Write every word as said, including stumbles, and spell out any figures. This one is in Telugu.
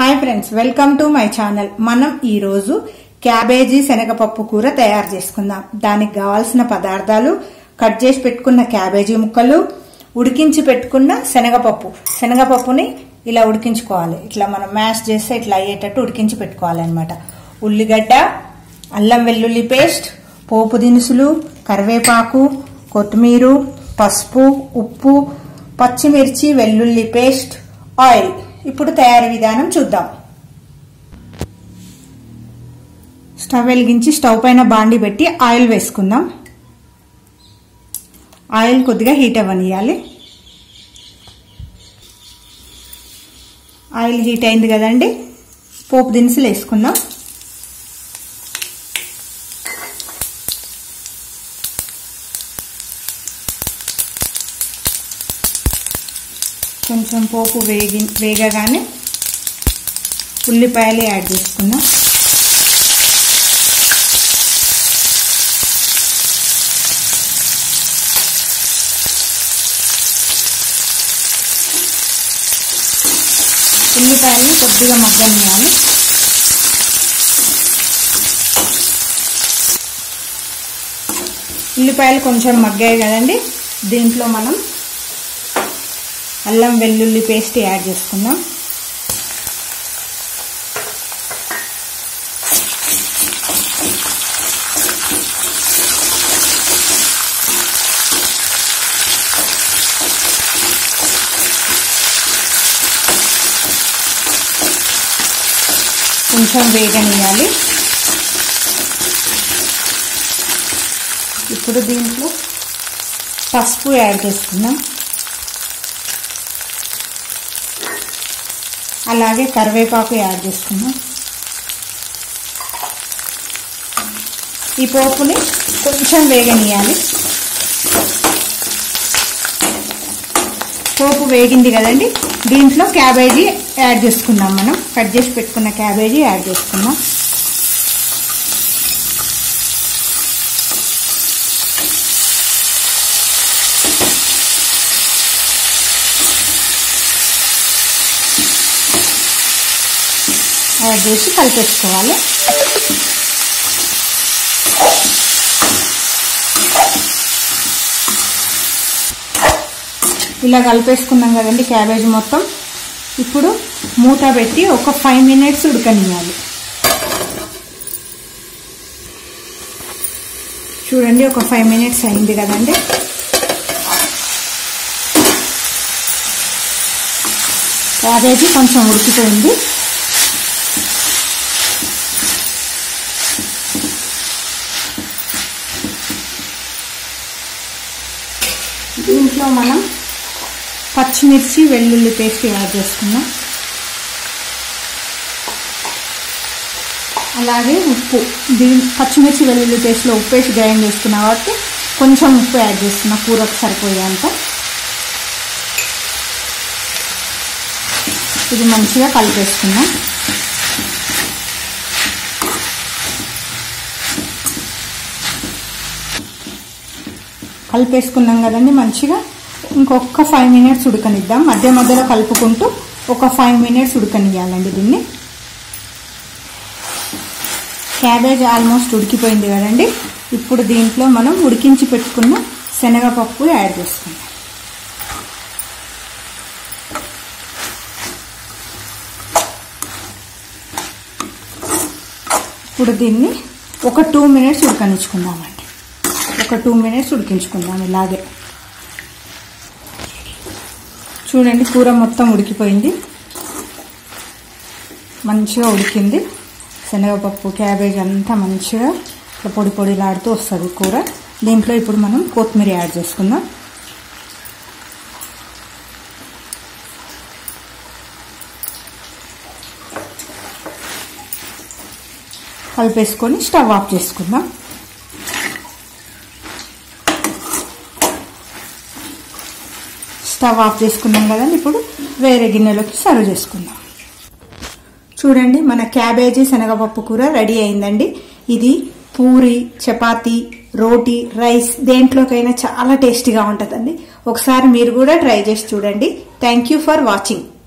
Hi friends, welcome to my channel. మనం ఈ రోజు క్యాబేజీ శనగపప్పు కూర తయారు చేసుకుందాం. దానికి కావాల్సిన పదార్థాలు: కట్ చేసి పెట్టుకున్న క్యాబేజీ ముక్కలు, ఉడికించి పెట్టుకున్న శనగపప్పు. శనగపప్పుని ఇలా ఉడికించుకోవాలి. ఇట్లా మనం మ్యాష్ చేస్తే ఇట్లా అయ్యేటట్టు ఉడికించి పెట్టుకోవాలి అన్నమాట. ఉల్లిగడ్డ, అల్లం వెల్లుల్లి పేస్ట్, పోపు దినుసులు, కరివేపాకు, కొత్తిమీర, పసుపు, ఉప్పు, పచ్చిమిర్చి, వెల్లుల్లి పేస్ట్, ఆయిల్. ఇప్పుడు తయారీ విధానం చూద్దాం. స్టవ్ వెలిగించి స్టవ్ పైన బాండి పెట్టి ఆయిల్ వేసుకుందాం. ఆయిల్ కొద్దిగా హీట్ అవ్వనియాలి. ఆయిల్ హీట్ అయింది కదండి, పోపు దినుసులు వేసుకుందాం. కొంచెం పోపు వేగి వేగగానే ఉల్లిపాయలు యాడ్ చేసుకుందాం. ఉల్లిపాయలను కొద్దిగా మగ్గనియాలి. ఉల్లిపాయలు కొంచెం మగ్గాయి కదండి, దీంట్లో మనం అల్లం వెల్లుల్లి పేస్ట్ యాడ్ చేసుకుందాం. కొంచెం వేగనియాలి. ఇప్పుడు దీంట్లో పసుపు యాడ్ చేసుకుందాం. అలాగే కరివేపాకు యాడ్ చేసుకుందాం. ఈ పోపుని కొంచెం వేగనియాలి. పోపు వేగింది కదండి, దీంట్లో క్యాబేజీ యాడ్ చేసుకుందాం. మనం కట్ చేసి పెట్టుకున్న క్యాబేజీ యాడ్ చేసుకుందాం. యాడ్ చేసి కలిపేసుకోవాలి. ఇలా కలిపేసుకున్నాం కదండి క్యాబేజీ మొత్తం. ఇప్పుడు మూత పెట్టి ఒక ఫైవ్ మినిట్స్ ఉడకనియాలి. చూడండి, ఒక ఫైవ్ మినిట్స్ అయింది కదండి. క్యాబేజీ కొంచెం ఉడికిపోయింది. దీంట్లో మనం పచ్చిమిర్చి, వెల్లుల్లి పేస్ట్ యాడ్ చేసుకున్నాం. అలాగే ఉప్పు. దీని పచ్చిమిర్చి వెల్లుల్లి పేస్ట్లో ఉప్పు వేసి గ్రైండ్ చేసుకున్నా కాబట్టి కొంచెం ఉప్పు యాడ్ చేస్తున్నా, కూరకు సరిపోయేంత. ఇది మంచిగా కలిపేసుకున్నాం. కలిపేసుకున్నాం కదండి మంచిగా. ఇంకొక ఫైవ్ మినిట్స్ ఉడకనిద్దాం. మధ్య మధ్యలో కలుపుకుంటూ ఒక ఫైవ్ మినిట్స్ ఉడకనియాలండి దీన్ని. క్యాబేజ్ ఆల్మోస్ట్ ఉడికిపోయింది కదండి. ఇప్పుడు దీంట్లో మనం ఉడికించి పెట్టుకున్న శనగపప్పు యాడ్ చేసుకుందాం. ఇప్పుడు దీన్ని ఒక టూ మినిట్స్ ఉడకనిచ్చుకుందామండి. ఒక టూ మినిట్స్ ఉడికించుకుందాం ఇలాగే. చూడండి, కూర మొత్తం ఉడికిపోయింది, మంచిగా ఉడికింది. శనగపప్పు, క్యాబేజ్ అంతా మంచిగా ఇట్లా పొడి పొడిలాడుతూ వస్తుంది కూర. దీంట్లో ఇప్పుడు మనం కొత్తిమీర యాడ్ చేసుకుందాం. కలిపేసుకొని స్టవ్ ఆఫ్ చేసుకుందాం. స్టవ్ ఆఫ్ చేసుకున్నాం కదండి. ఇప్పుడు వేరే గిన్నెలోకి సర్వ్ చేసుకుందాం. చూడండి, మన క్యాబేజీ శనగపప్పు కూర రెడీ అయిందండి. ఇది పూరి, చపాతీ, రోటీ, రైస్ దేంట్లోకైనా చాలా టేస్టీగా ఉంటుందండి. ఒకసారి మీరు కూడా ట్రై చేసి చూడండి. Thank you for watching.